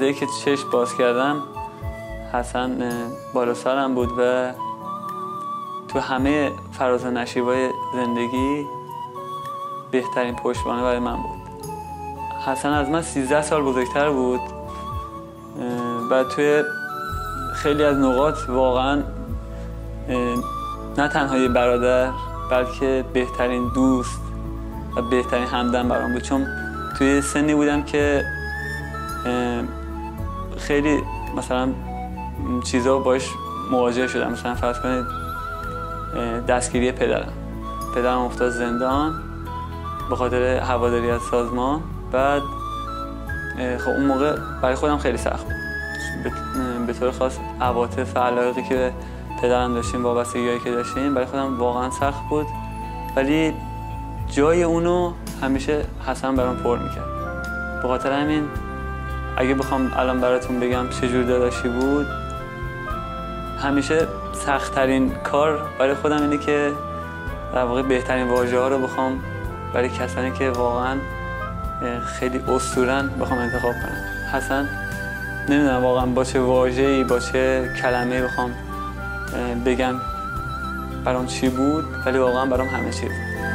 لحظه‌ای که چشم باز کردم حسن بالا سرم بود و تو همه فراز و نشیب‌های زندگی بهترین پشتوانه برای من بود. حسن از من 13 سال بزرگتر بود و توی خیلی از نقاط واقعا نه تنها یه برادر بلکه بهترین دوست و بهترین همدم برام بود، چون توی سنی بودم که خیلی مثلا چیزا باش مواجه شدم. مثلا فرض کنید دستگیری پدرم افتاد زندان به خاطر هواداری از سازمان. بعد خب اون موقع برای خودم خیلی سخت بود، به طور خاص عواطف و علایقی که پدرم داشتیم، وابستگی‌هایی که داشتیم برای خودم واقعا سخت بود، ولی جای اونو همیشه حسن برام پر میکرد. به خاطر همین اگه بخوام الان براتون بگم چجور داداشی بود، همیشه سخت‌ترین کار برای خودم اینه که در واقع بهترین واژه‌ها رو بخوام برای کسانی که واقعا خیلی اسطوره‌ن بخوام انتخاب کنم. حسن نمیدونم واقعا با چه واژه‌ای با چه کلمه‌ای بخوام بگم برام چی بود، ولی واقعا برام همه چیز.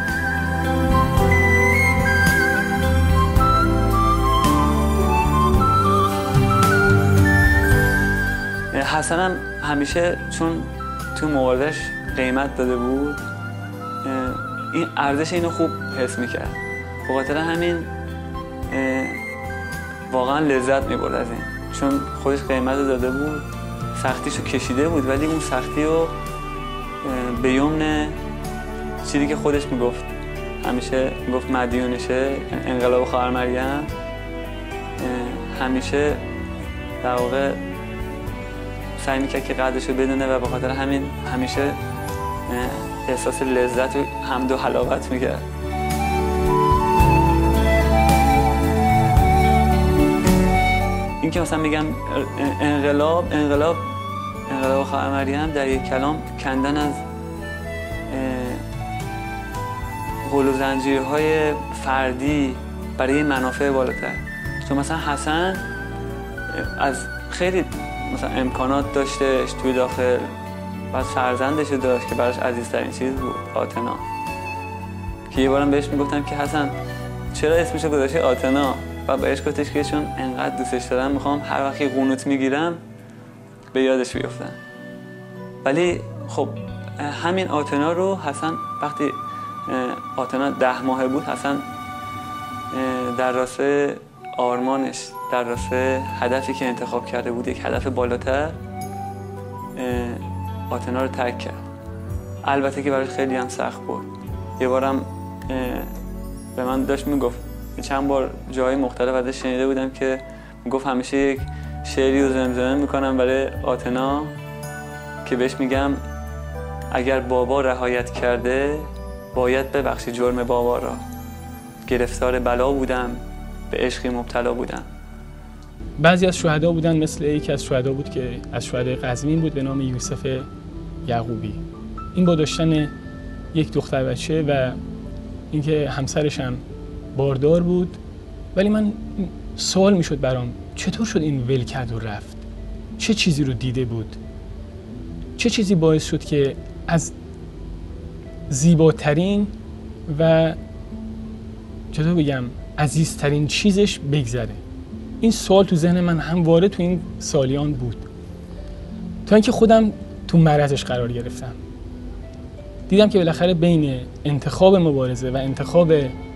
حسنم همیشه چون تو مواردش قیمت داده بود، این ارزش اینو خوب حس میکرد. به خاطر همین واقعا لذت میبرد از این، چون خودش قیمت رو داده بود، سختیشو کشیده بود، ولی اون سختی رو به یمن چیزی که خودش میگفت، همیشه میگفت مدیونشه، انقلاب خواهر مریم، همیشه در واقع سعی میکرد که قدرشو بدونه و به خاطر همین همیشه احساس لذت و حمد و حلاوت میکرد. این که مثلا میگم انقلاب خواهر مریم در یک کلام کندن از قول و زنجیرهای فردی برای منافع بالاتر. چون مثلا حسن از خیلی مثلا امکانات داشتش توی داخل، بعد فرزندش داشت که براش عزیزترین چیز بود، آتنا، که یه بارم بهش میگفتم که حسن چرا اسمشو گذاشتی آتنا، و بهش گفتش که چون انقدر دوستش دارم میخوام هر وقتی قنوت میگیرم به یادش بیفتم. ولی خب همین آتنا رو حسن وقتی آتنا 10 ماهه بود، حسن در راستای آرمانش، در راستای هدفی که انتخاب کرده بود، یک هدف بالاتر، آتنا رو ترک کرد. البته که براش خیلی هم سخت بود. یه بارم به من داشت میگفت، چند بار جای مختلف ازش شنیده بودم که میگفت همیشه یک شعری رو زمزمه میکنم برای آتنا که بهش میگم اگر بابا رهایت کرده باید ببخشی جرم بابا را، گرفتار بلا بودم به عشقی مبتلا بودم. بعضی از شهدا بودن، مثل یکی از شهدا بود که از شهدای قزوین بود به نام یوسف یعقوبی. این با داشتن یک دختر بچه و اینکه همسرش هم باردار بود، ولی من سوال میشد برام چطور شد این ول کرد و رفت؟ چه چیزی رو دیده بود؟ چه چیزی باعث شد که از زیباترین و چطور بگم عزیزترین چیزش بگذره؟ این سوال تو ذهن من همواره تو این سالیان بود، تا اینکه خودم تو معرضش قرار گرفتم. دیدم که بالاخره بین انتخاب مبارزه و انتخاب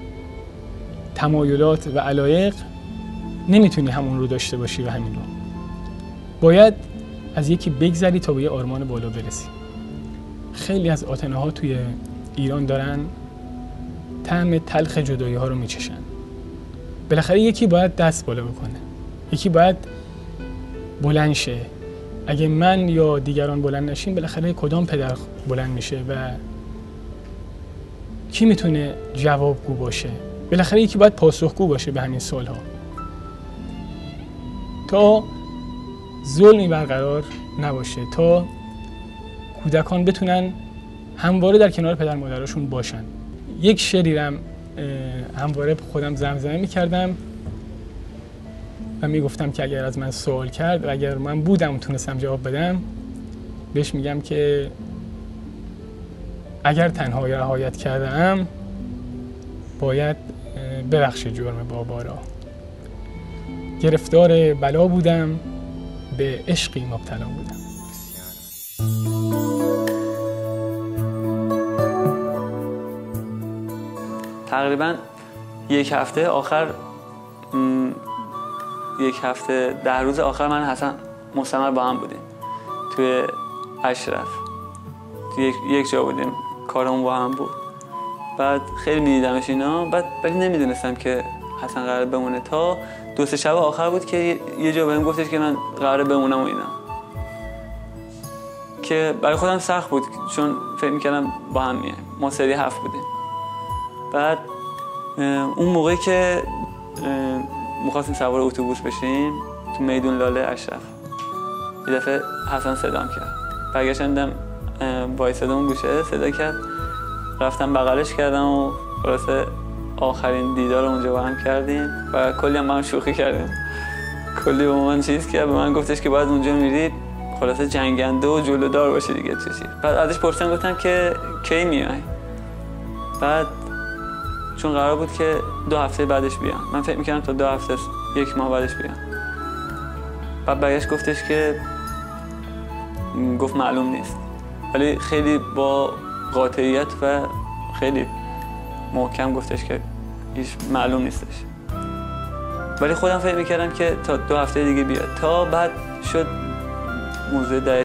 تمایلات و علایق نمیتونی همون رو داشته باشی و همین رو باید از یکی بگذری تا به یه آرمان بالا برسی. خیلی از آتناها توی ایران دارن طعم تلخ جدایی ها رو میچشن. بالاخره یکی باید دست بالا بکنه، یکی باید بلند شه. اگه من یا دیگران بلند نشیم بالاخره کدام پدر بلند میشه و کی میتونه جوابگو باشه؟ بالاخره یکی باید پاسخگو باشه به همین سوالها تا ظلمی برقرار نباشه، تا کودکان بتونن همواره در کنار پدر مادرشون باشن. یک شعری رو همواره خودم زمزمه میکردم و میگفتم که اگر از من سوال کرد و اگر من بودم تونستم جواب بدم، بهش میگم که اگر تنها رعایت کردم باید ببخشی جرم بابا را. گرفتار بلا بودم، به عشقی مبتلا بودم. تقریبا یک هفته آخر 10 روز آخر من حسن مستمر با هم بودیم توی اشرف، توی یک جا بودیم، کارمون با هم بود. بعد خیلی میدیدمش اینا، بعد ولی نمیدونستم که حسن قراره بمونه تا 2-3 شب آخر بود که یه جا بهم گفتش که من قراره بمونم و اینا، که برای خودم سخت بود چون فکر میکردم با هم میایم. ما سری 7 بودیم. بعد اون موقعی که می‌خواستیم سوار اتوبوس بشیم تو میدون لاله اشرف، یه دفعه حسن صدام کرد. برگشتم وایسادم گوشه، صدا کرد، رفتم بغلش کردم و خلاصه آخرین دیدار اونجا با هم کردیم و کلی هم با هم شوخی کردیم. کلی با من چیز کرد، به من گفتش که باید اونجا میرید خلاصه جنگنده و جلودار باشی دیگه چیزی. بعد ازش پرسیدم، گفتم که کی میای؟ بعد چون قرار بود که 2 هفته بعدش بیام، من فکر میکردم تا 2 هفته 1 ماه بعدش بیام. بعد برگشت گفتش که گفت معلوم نیست، ولی خیلی با قاطعیت و خیلی محکم گفتش که هیچ معلوم نیستش. ولی خودم فکر میکردم که تا 2 هفته دیگه بیاد. تا بعد شد موزه